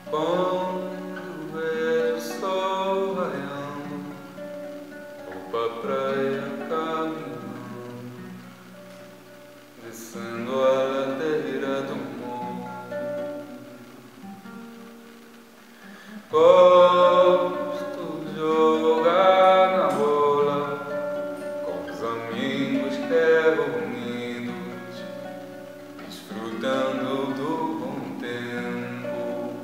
Quando vejo o sol raiando, vou pra praia caminhando, descendo a ladeira do morro. Gosto de jogar na bola com os amigos reunidos, desfrutando do bom tempo.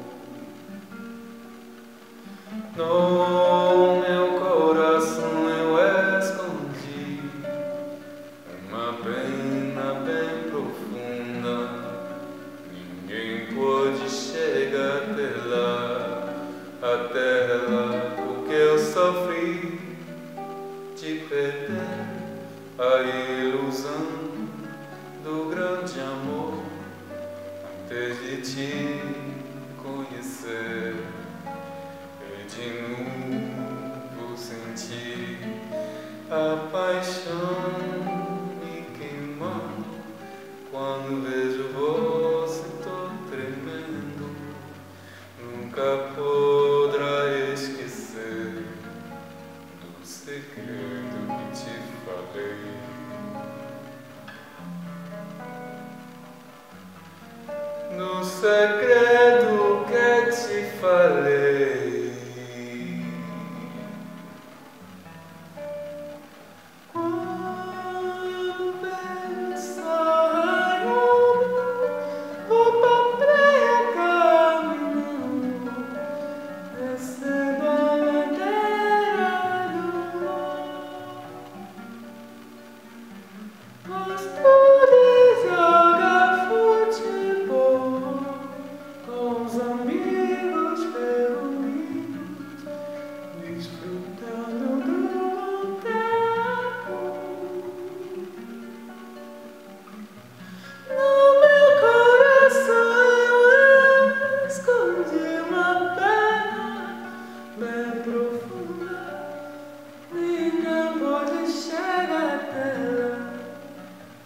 No meu coração eu escondi uma pena bem profunda. Ninguém pôde chegar até lá, porque eu sofri de perder a ilusão do grande amor antes de te conhecer. De novo sentir a paixão me queimando. Quando vejo você tô tremendo. Nunca poderá esquecer do segredo que te falei. No segredo que te falei.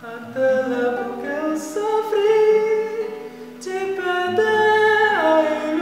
Porque eu sofri de perder a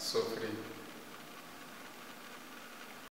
sofri.